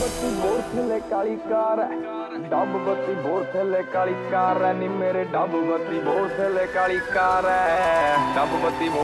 बत्ती बोर थले काली कार है, डब बत्ती बोर थले काली कार है नी मेरे डब बत्ती बोर थले काली कार है, डब बत्ती